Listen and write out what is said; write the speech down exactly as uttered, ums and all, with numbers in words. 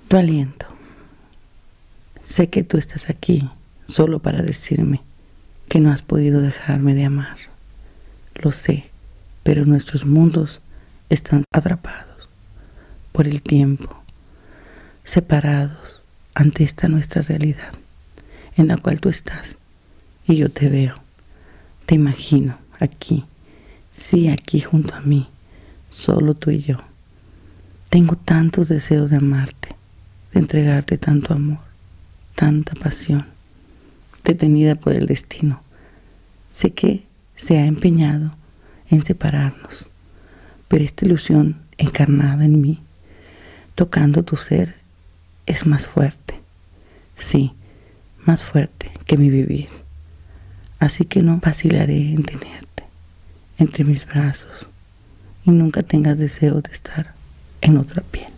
Tu aliento. Sé que tú estás aquí solo para decirme que no has podido dejarme de amar. Lo sé, pero nuestros mundos están atrapados por el tiempo, separados ante esta nuestra realidad en la cual tú estás y yo te veo, te imagino aquí, sí, aquí junto a mí, solo tú y yo. Tengo tantos deseos de amarte, de entregarte tanto amor, tanta pasión, detenida por el destino. Sé que se ha empeñado en separarnos, pero esta ilusión encarnada en mí, tocando tu ser, es más fuerte, sí, más fuerte que mi vivir. Así que no vacilaré en tenerte entre mis brazos y nunca tengas deseo de estar en otra piel.